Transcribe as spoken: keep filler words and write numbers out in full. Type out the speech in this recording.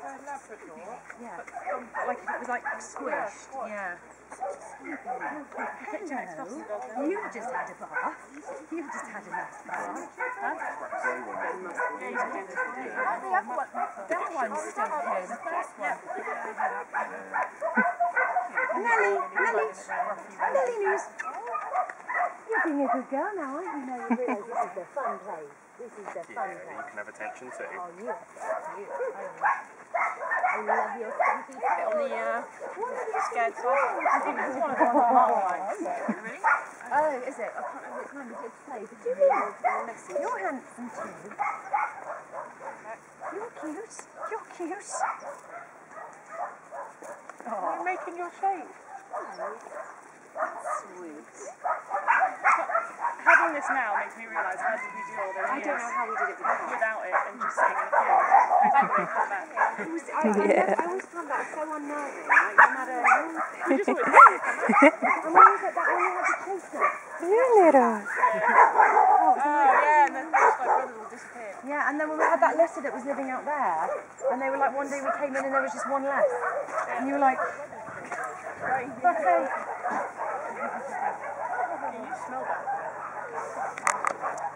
Labrador. Yeah. Like if it was like squished. Yeah. No, you just had a bath. You just had enough bath. The other one, that one's still here, the first one. Nelly, Nelly, Nelly News. You're being a good girl now, aren't you? No, you realise this is the fun place. This is the fun Yeah, place. you can have attention too. Oh, yes. You. I love your stinky foot on the uh, scared side. I think it's one of the ones. Really? Oh, is it? I can't remember which one we did play. Did you really? You're handsome too. You're cute. You're cute. Oh. You're making your shade. That's sweet. Having this now makes me realise how did we do all those I years don't know how we did it before. without it and just sitting in the field. Hopefully come back. It was, I, I, yeah. I always found that so unnerving. Like, no matter You just always do it. and when was it that when you had to chase it? You little. Oh, Oh yeah, and then those like brothers will disappear. yeah, and then when we had that litter that was living out there, and they were like, one day we came in and there was just one left. And you were like, okay. Can you smell that?